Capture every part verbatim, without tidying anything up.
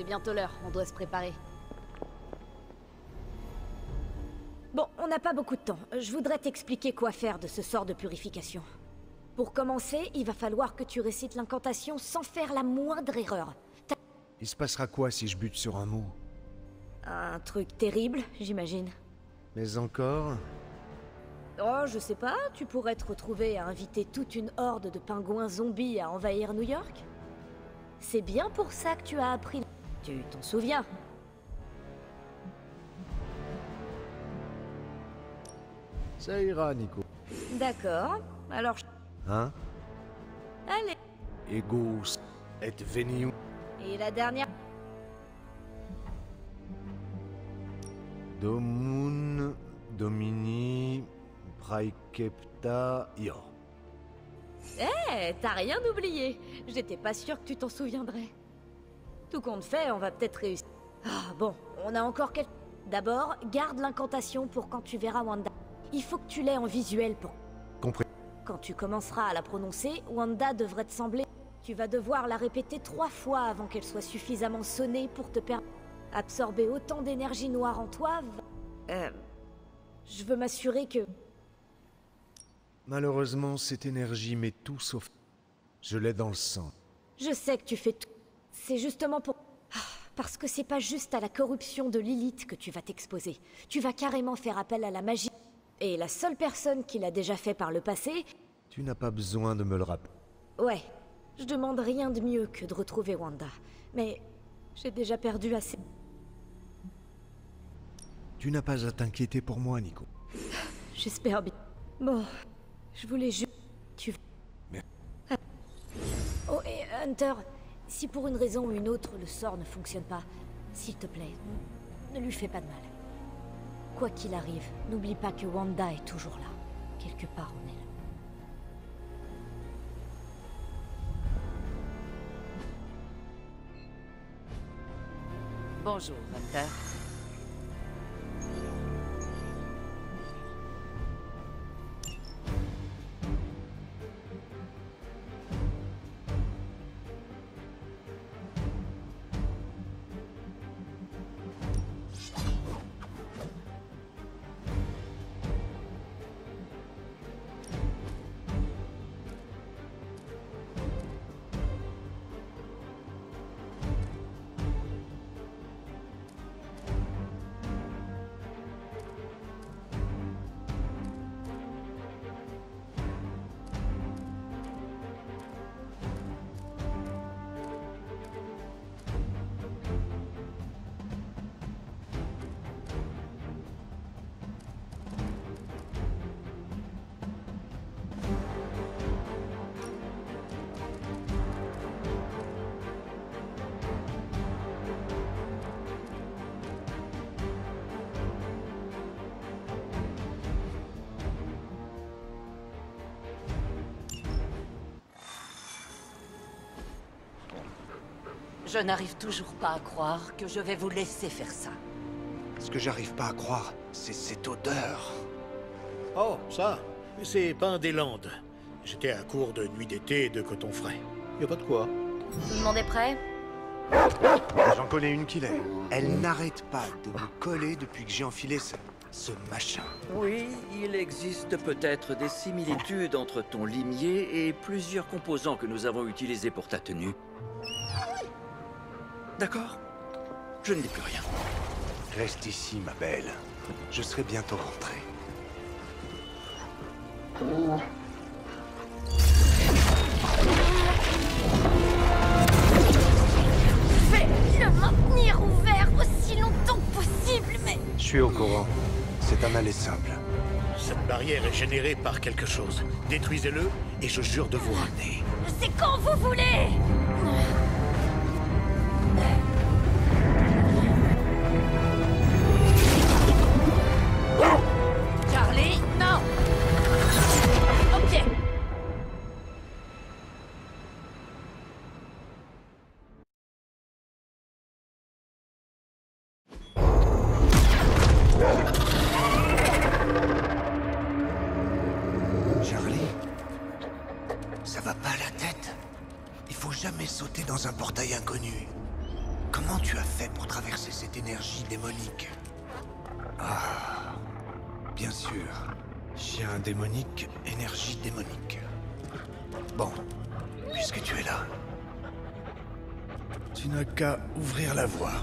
c'est bientôt l'heure, on doit se préparer. Bon, on n'a pas beaucoup de temps. Je voudrais t'expliquer quoi faire de ce sort de purification. Pour commencer, il va falloir que tu récites l'incantation sans faire la moindre erreur. T'as... Il se passera quoi si je bute sur un mot? Un truc terrible, j'imagine. Mais encore? Oh, je sais pas, tu pourrais te retrouver à inviter toute une horde de pingouins zombies à envahir New York? C'est bien pour ça que tu as appris... Tu t'en souviens? Ça ira, Nico. D'accord, alors... Hein? Allez. Egos et venium. Et la dernière... Domun, Domini, Praekepta, Ior. Eh, hey, t'as rien oublié. J'étais pas sûre que tu t'en souviendrais. Tout compte fait, on va peut-être réussir. Ah, bon, on a encore quelques... D'abord, garde l'incantation pour quand tu verras Wanda. Il faut que tu l'aies en visuel pour... Compris. Quand tu commenceras à la prononcer, Wanda devrait te sembler... Tu vas devoir la répéter trois fois avant qu'elle soit suffisamment sonnée pour te permettre... Absorber autant d'énergie noire en toi... Euh... Je veux m'assurer que... Malheureusement, cette énergie met tout sauf... Je l'ai dans le sang. Je sais que tu fais tout. C'est justement pour... Ah, parce que c'est pas juste à la corruption de Lilith que tu vas t'exposer. Tu vas carrément faire appel à la magie. Et la seule personne qui l'a déjà fait par le passé... Tu n'as pas besoin de me le rappeler. Ouais. Je demande rien de mieux que de retrouver Wanda. Mais... j'ai déjà perdu assez... Tu n'as pas à t'inquiéter pour moi, Nico. J'espère bien. Bon... Je voulais juste... Tu... Mais... Oh, et Hunter... Si pour une raison ou une autre, le sort ne fonctionne pas, s'il te plaît, ne lui fais pas de mal. Quoi qu'il arrive, n'oublie pas que Wanda est toujours là, quelque part en elle. Bonjour, Hunter. Je n'arrive toujours pas à croire que je vais vous laisser faire ça. Ce que j'arrive pas à croire, c'est cette odeur. Oh, ça, c'est pain des Landes. J'étais à court de nuit d'été et de coton frais. Y a pas de quoi. Tout le monde est prêt? J'en connais une qui l'est. Elle n'arrête pas de me coller depuis que j'ai enfilé ce... ce machin. Oui, il existe peut-être des similitudes entre ton limier et plusieurs composants que nous avons utilisés pour ta tenue. D'accord. Je ne dis plus rien. Reste ici, ma belle. Je serai bientôt rentré. Fais le maintenir ouvert aussi longtemps que possible, mais... Je suis au courant. C'est un aller simple. Cette barrière est générée par quelque chose. Détruisez-le et je jure de vous ramener. C'est quand vous voulez! Charlie, non! Ok. Charlie? Ça va pas la tête? Il faut jamais sauter dans un portail inconnu. Comment Comment tu as fait pour traverser cette énergie démonique? Ah, bien sûr. Chien démonique, énergie démonique. Bon, puisque tu es là, tu n'as qu'à ouvrir la voie.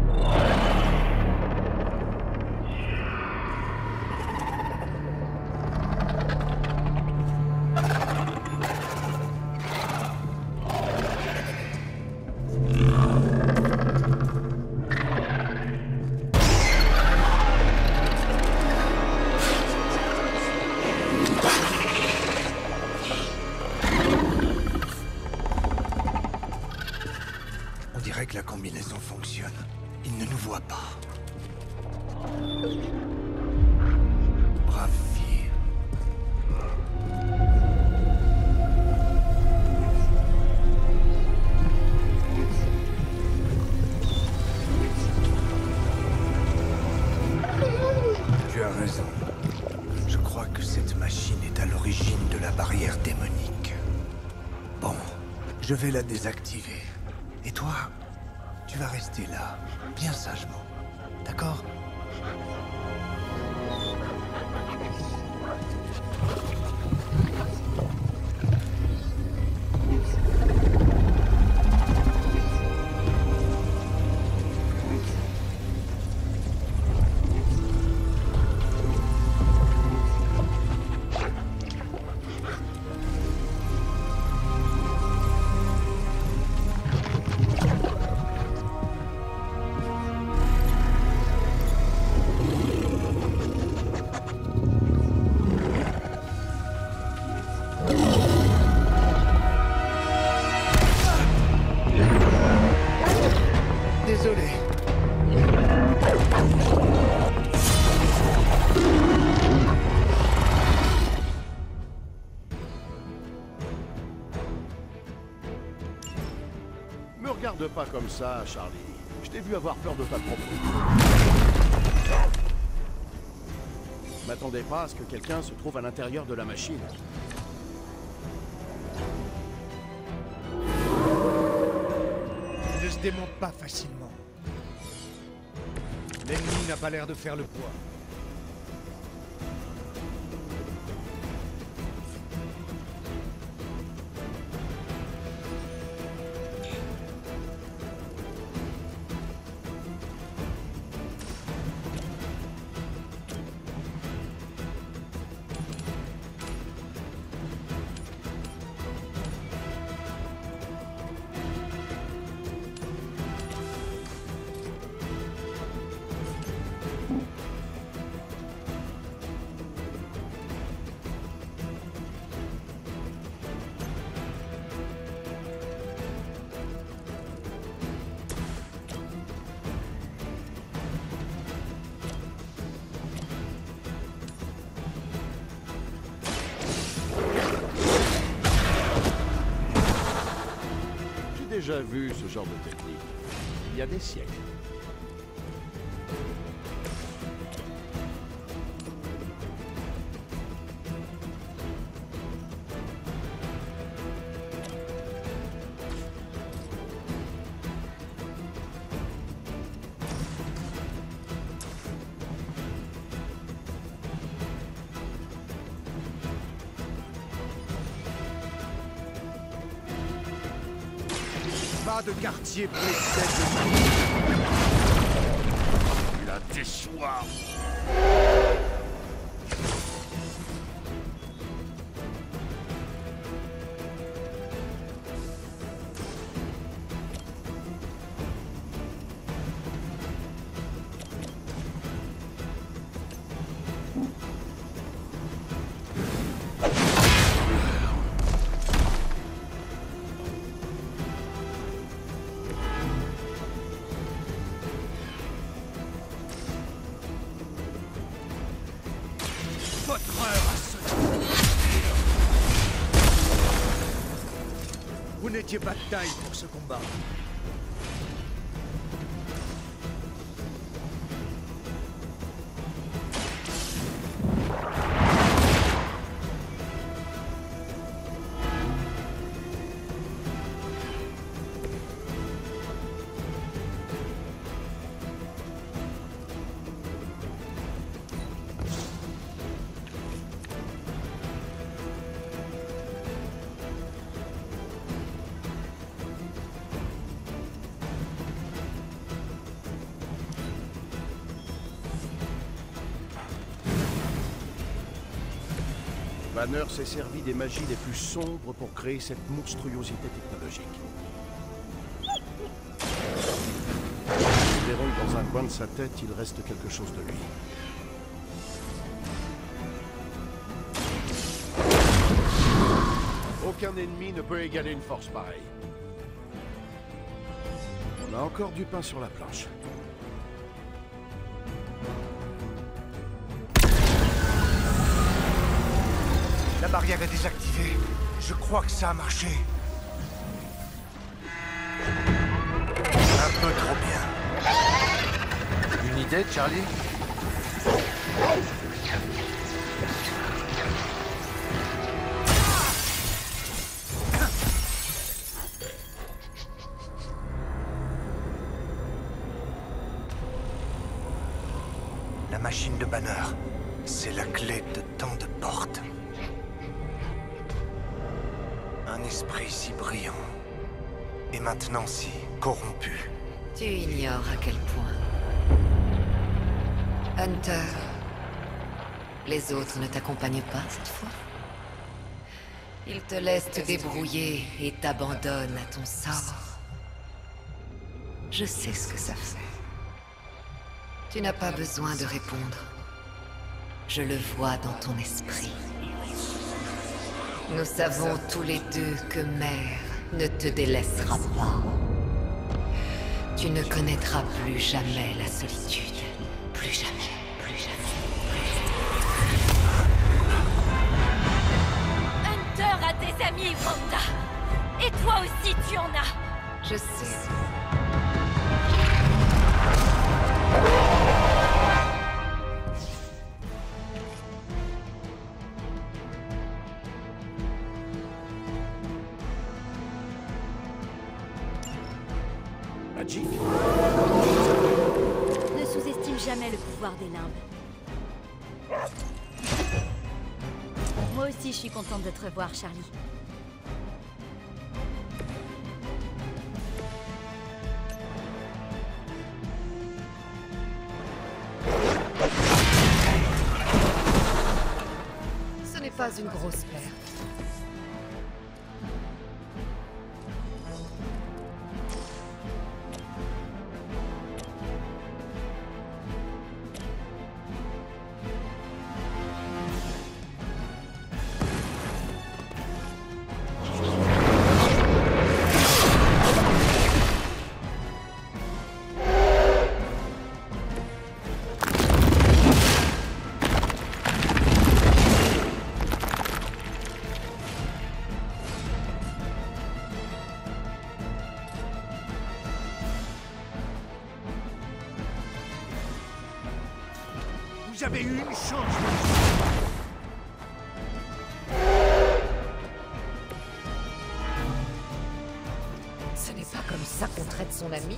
On dirait que la combinaison fonctionne. Il ne nous voit pas. Brave fille. Tu as raison. Je crois que cette machine est à l'origine de la barrière démonique. Bon, je vais la désactiver. Et toi, tu vas rester là, bien sagement. D'accord? Désolé. Me regarde pas comme ça, Charlie. Je t'ai vu avoir peur de ta propre. M'attendais pas à ce que quelqu'un se trouve à l'intérieur de la machine. Il ne se démonte pas facilement. L'ennemi n'a pas l'air de faire le poids. J'ai déjà vu ce genre de technique. Il y a des siècles. Pas de quartier précède de Tu la déçois. votre heure à sonner. Vous n'étiez pas de taille pour ce combat. Banner s'est servi des magies les plus sombres pour créer cette monstruosité technologique. Nous verrons que dans un coin de sa tête, il reste quelque chose de lui. Aucun ennemi ne peut égaler une force pareille. On a encore du pain sur la planche. La barrière est désactivée. Je crois que ça a marché. Un peu trop bien. Une idée, Charlie? La machine de Banner, c'est la clé de tant de portes. Un esprit si brillant, et maintenant si corrompu. Tu ignores à quel point. Hunter, les autres ne t'accompagnent pas cette fois? Ils te laissent te débrouiller et t'abandonnent à ton sort. Je sais ce que ça fait. Tu n'as pas besoin de répondre. Je le vois dans ton esprit. Nous savons tous les deux que Mère ne te délaissera pas. Tu ne connaîtras plus jamais la solitude. Plus jamais, plus jamais, plus jamais. Hunter a des amis, Wanda. Et toi aussi, tu en as. Je sais. Magic. Ne sous-estime jamais le pouvoir des limbes. Moi aussi, je suis contente de te revoir, Charlie. Ce n'est pas une grosse perte. Vous avez eu une chance. Ce n'est pas comme ça qu'on traite son ami.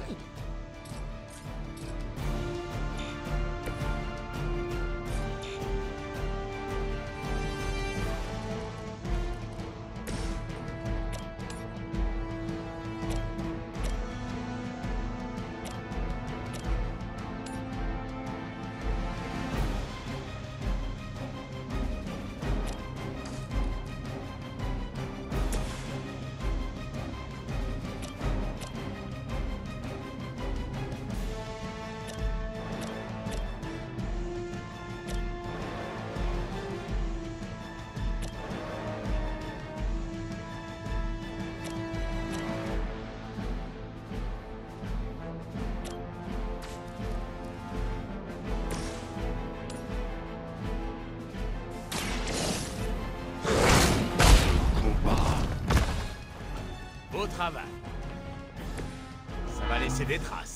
Beau travail. Ça va laisser des traces.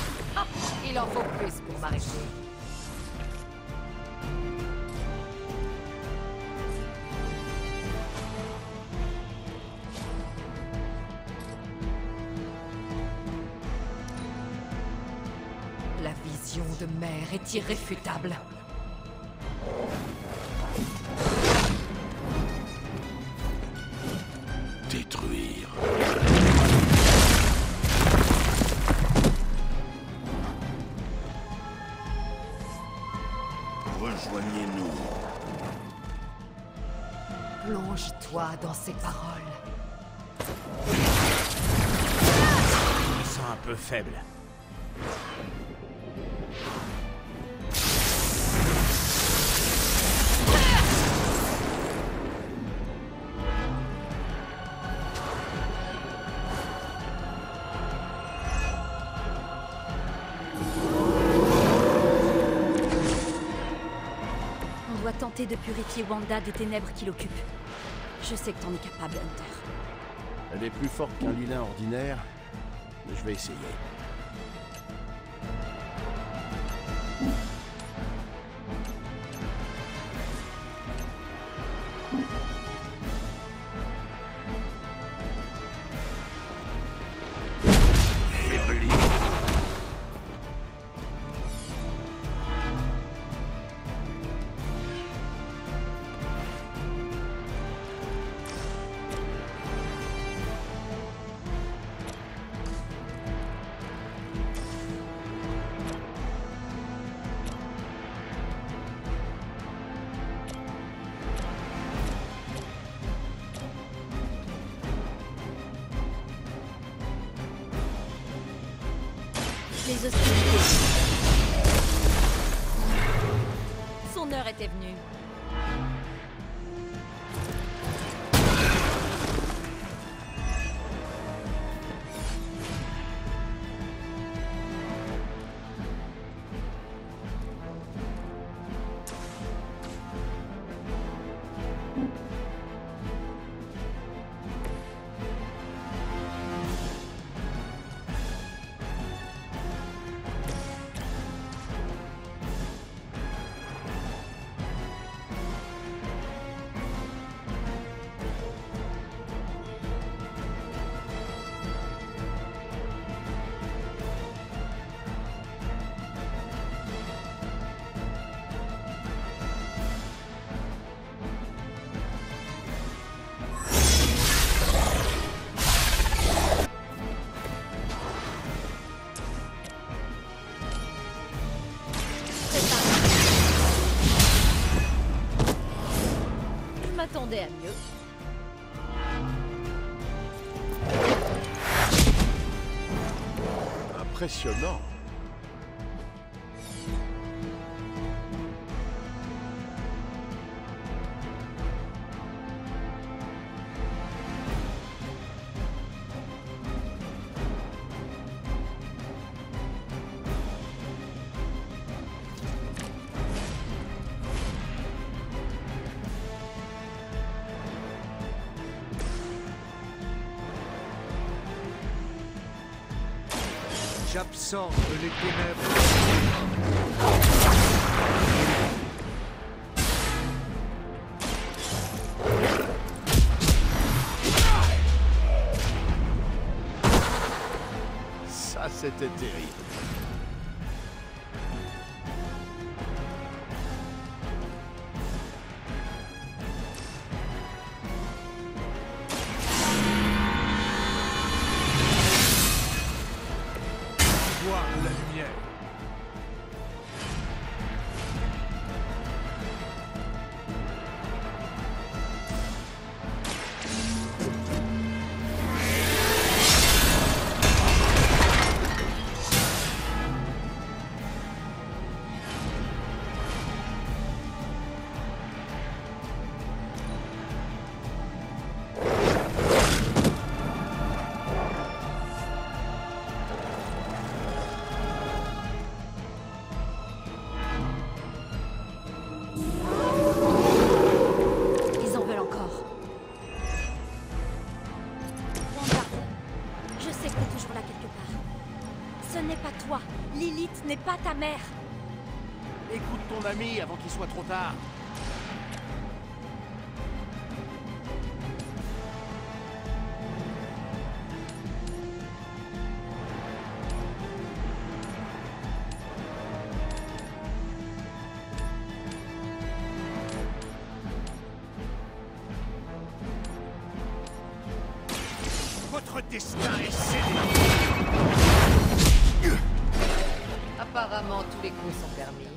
Il en faut plus pour m'arrêter. vision de mère est irréfutable. Détruire. Rejoignez-nous. Plonge-toi dans ces paroles. Je me sens un peu faible. On doit tenter de purifier Wanda des ténèbres qui l'occupent. Je sais que t'en es capable, Hunter. Elle est plus forte qu'un lilin ordinaire, mais je vais essayer. Faibli. Les hostilités. Son heure était venue. Je m'attendais à mieux. Impressionnant. J'absorbe les ténèbres. Ça, c'était terrible. Voir la lumière. Ils en veulent encore. Wanda, je sais que t'es toujours là quelque part. Ce n'est pas toi. Lilith n'est pas ta mère. Écoute ton ami avant qu'il soit trop tard. destin est scellé. Apparemment, tous les coups sont permis.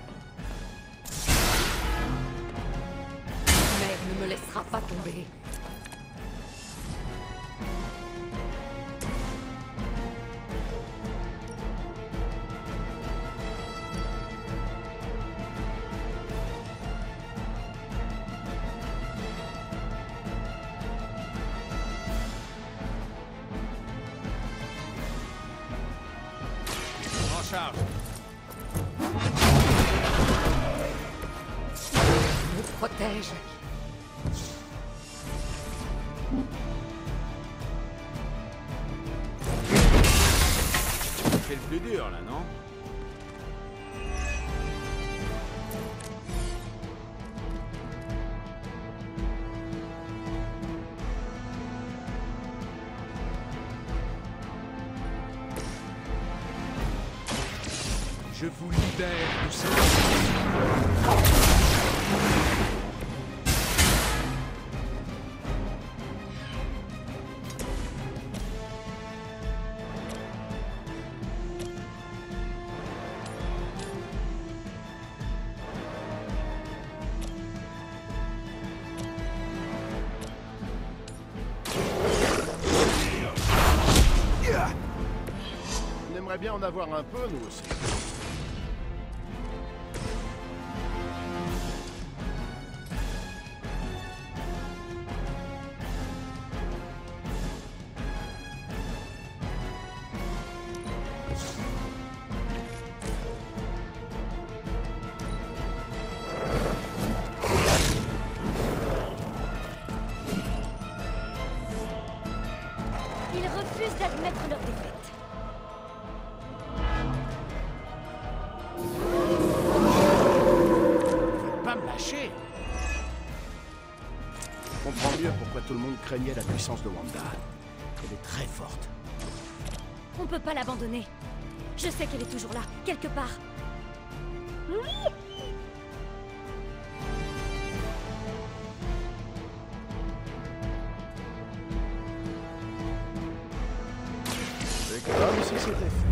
Mère ne me laissera pas tomber. Charge. Me protège. C'est le plus dur là, non? Je vous libère de cette... On aimerait bien en avoir un peu, nous aussi. Ils refusent d'admettre leur défaite. Faut pas me lâcher. Je comprends mieux pourquoi tout le monde craignait la puissance de Wanda. Elle est très forte. On peut pas l'abandonner. Je sais qu'elle est toujours là, quelque part. C'est comme si c'était fait.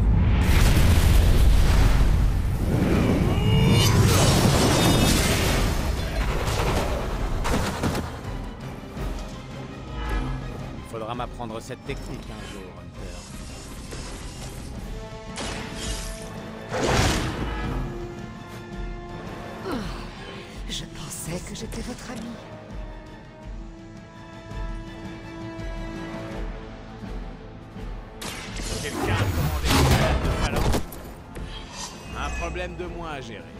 Il faudra m'apprendre cette technique un jour, Hunter. Je pensais que j'étais votre ami. Quelqu'un a commandé une grève de phalange? Un problème de moins à gérer.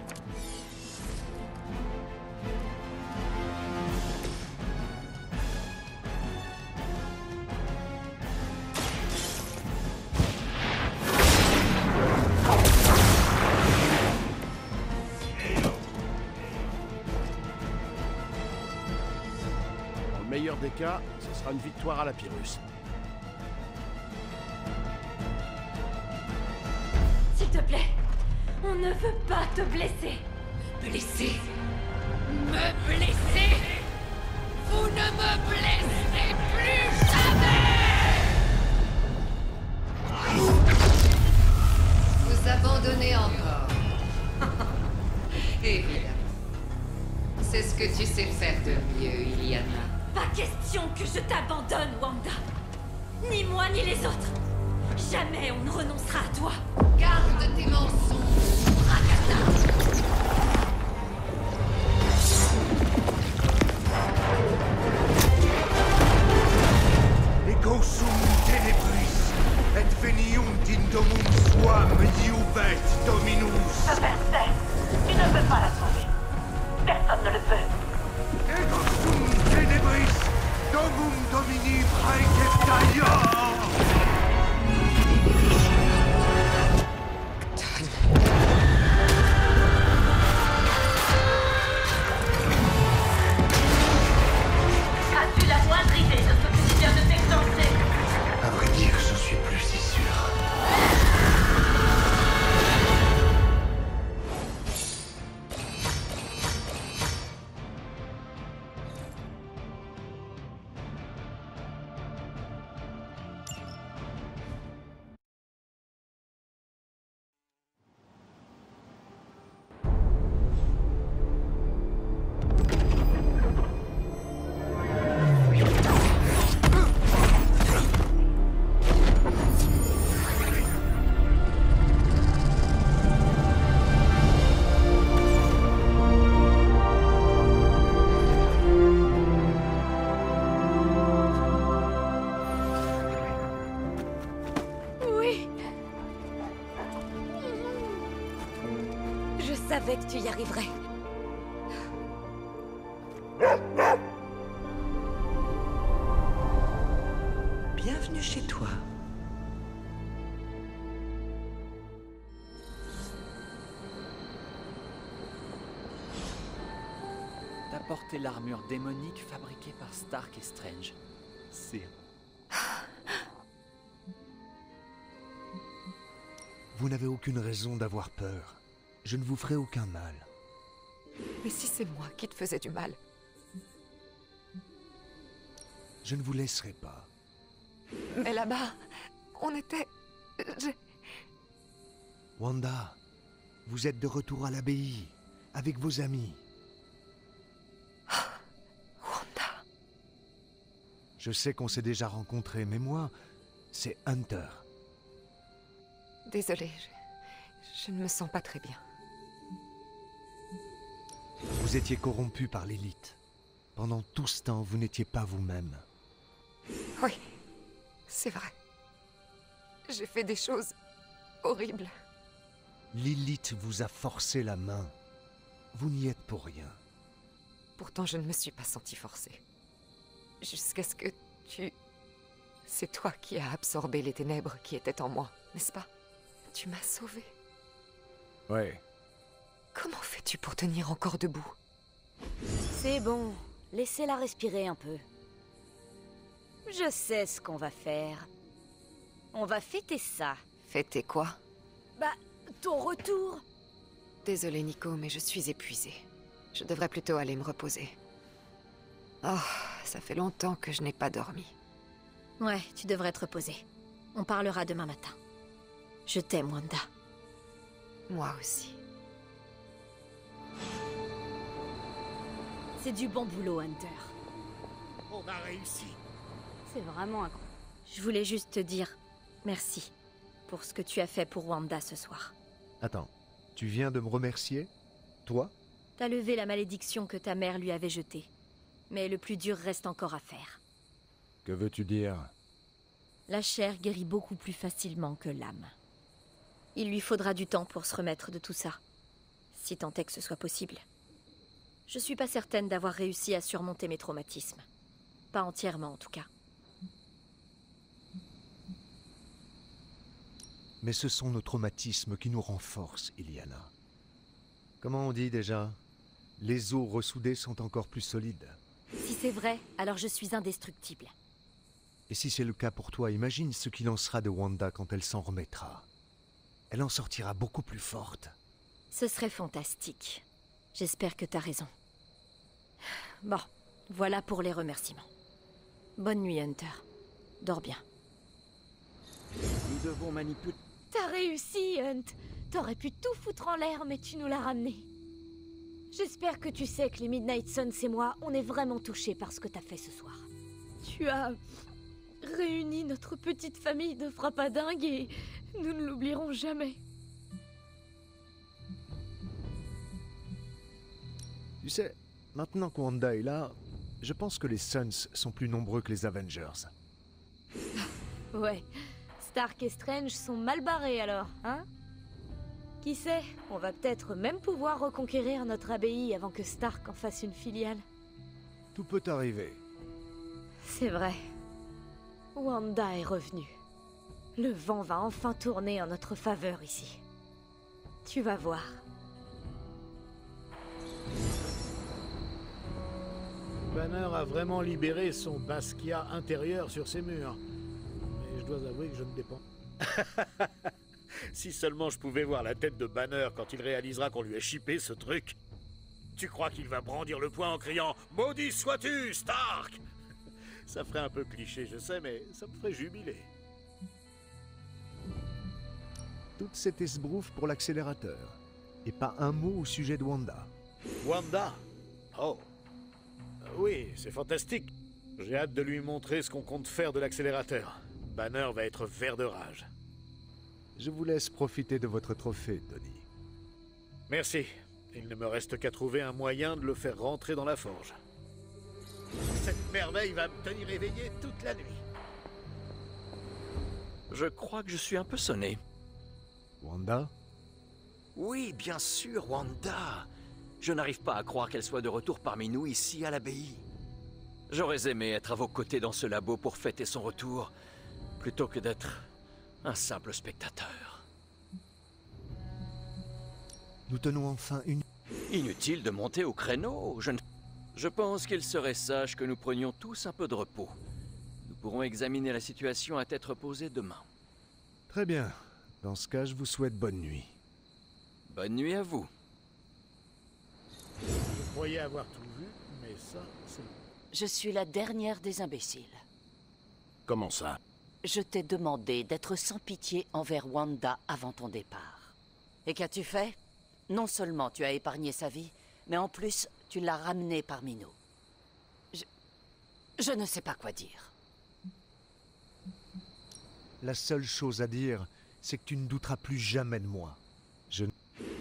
Dans le meilleur des cas, ce sera une victoire à la Pyrrhus. S'il te plaît, on ne veut pas te blesser. Blessé? Me blesser? Vous ne me blesserez plus jamais! Vous abandonnez encore. Évidemment. C'est ce que tu sais faire de mieux, Illyana. Pas question que je t'abandonne, Wanda. Ni moi, ni les autres. Jamais on ne renoncera à toi. Garde tes mensonges, Rakata. Ego sum tenebris, et veniunt indomum suam iubet dominus. Percet, tu ne peux pas la sauver. Personne ne le peut. Ego sum tenebris, domum domini praeceptaia. As-tu la moindre idée de ce que tu viens de t'exlancer? À vrai dire, je suis plus si sûr. savais que tu y arriverais. Bienvenue chez toi. T'as porté l'armure démonique fabriquée par Stark et Strange. C'est... Vous n'avez aucune raison d'avoir peur. Je ne vous ferai aucun mal. Mais si c'est moi qui te faisais du mal? Je ne vous laisserai pas. Mais là-bas, on était... Je... Wanda, vous êtes de retour à l'abbaye, avec vos amis. Wanda... Je sais qu'on s'est déjà rencontrés, mais moi, c'est Hunter. Désolée, je... je ne me sens pas très bien. Vous étiez corrompu par l'élite. Pendant tout ce temps, vous n'étiez pas vous-même. Oui, c'est vrai. J'ai fait des choses horribles. L'élite vous a forcé la main. Vous n'y êtes pour rien. Pourtant, je ne me suis pas sentie forcée. Jusqu'à ce que tu... C'est toi qui as absorbé les ténèbres qui étaient en moi, n'est-ce pas? Tu m'as sauvée. Ouais. Comment fais-tu pour tenir encore debout? C'est bon, laissez-la respirer un peu. Je sais ce qu'on va faire. On va fêter ça. Fêter quoi? Bah, ton retour. Désolée Nico, mais je suis épuisée. Je devrais plutôt aller me reposer. Oh, ça fait longtemps que je n'ai pas dormi. Ouais, tu devrais te reposer. On parlera demain matin. Je t'aime, Wanda. Moi aussi. C'est du bon boulot, Hunter. On a réussi. C'est vraiment incroyable. Je voulais juste te dire merci pour ce que tu as fait pour Wanda ce soir. Attends, tu viens de me remercier? Toi? T'as levé la malédiction que ta mère lui avait jetée. Mais le plus dur reste encore à faire. Que veux-tu dire? La chair guérit beaucoup plus facilement que l'âme. Il lui faudra du temps pour se remettre de tout ça. Si tant est que ce soit possible. Je suis pas certaine d'avoir réussi à surmonter mes traumatismes. Pas entièrement, en tout cas. Mais ce sont nos traumatismes qui nous renforcent, Illyana. Comment on dit déjà? Les os ressoudés sont encore plus solides. Si c'est vrai, alors je suis indestructible. Et si c'est le cas pour toi, imagine ce qu'il en sera de Wanda quand elle s'en remettra. Elle en sortira beaucoup plus forte. Ce serait fantastique. J'espère que t'as raison. Bon, voilà pour les remerciements. Bonne nuit, Hunter. Dors bien. Nous devons manipuler... T'as réussi, Hunt. T'aurais pu tout foutre en l'air, mais tu nous l'as ramené. J'espère que tu sais que les Midnight Suns et moi, on est vraiment touchés par ce que t'as fait ce soir. Tu as réuni notre petite famille de frappadingues et nous ne l'oublierons jamais. Tu sais, maintenant que Wanda est là, je pense que les Suns sont plus nombreux que les Avengers. Ouais, Stark et Strange sont mal barrés alors, hein? Qui sait, on va peut-être même pouvoir reconquérir notre abbaye avant que Stark en fasse une filiale. Tout peut arriver. C'est vrai. Wanda est revenue. Le vent va enfin tourner en notre faveur ici. Tu vas voir. Banner a vraiment libéré son Basquiat intérieur sur ses murs. Mais je dois avouer que je ne dépends. Si seulement je pouvais voir la tête de Banner quand il réalisera qu'on lui a chippé ce truc. Tu crois qu'il va brandir le poing en criant « Maudit sois-tu, Stark !» Ça ferait un peu cliché, je sais, mais ça me ferait jubiler. Toute cette esbrouffe pour l'accélérateur. Et pas un mot au sujet de Wanda. Wanda? Oh. Oui, c'est fantastique. J'ai hâte de lui montrer ce qu'on compte faire de l'accélérateur. Banner va être vert de rage. Je vous laisse profiter de votre trophée, Tony. Merci. Il ne me reste qu'à trouver un moyen de le faire rentrer dans la forge. Cette merveille va me tenir éveillé toute la nuit. Je crois que je suis un peu sonné. Wanda? Oui, bien sûr, Wanda. Je n'arrive pas à croire qu'elle soit de retour parmi nous ici à l'abbaye. J'aurais aimé être à vos côtés dans ce labo pour fêter son retour, plutôt que d'être un simple spectateur. Nous tenons enfin une... Inutile de monter au créneau. Je, ne... Je pense qu'il serait sage que nous prenions tous un peu de repos. Nous pourrons examiner la situation à tête reposée demain. Très bien. Dans ce cas, je vous souhaite bonne nuit. Bonne nuit à vous. Je croyais avoir tout vu, mais ça, c'est... Je suis la dernière des imbéciles. Comment ça? Je t'ai demandé d'être sans pitié envers Wanda avant ton départ. Et qu'as-tu fait? Non seulement tu as épargné sa vie, mais en plus, tu l'as ramenée parmi nous. Je... Je ne sais pas quoi dire. La seule chose à dire, c'est que tu ne douteras plus jamais de moi. Je...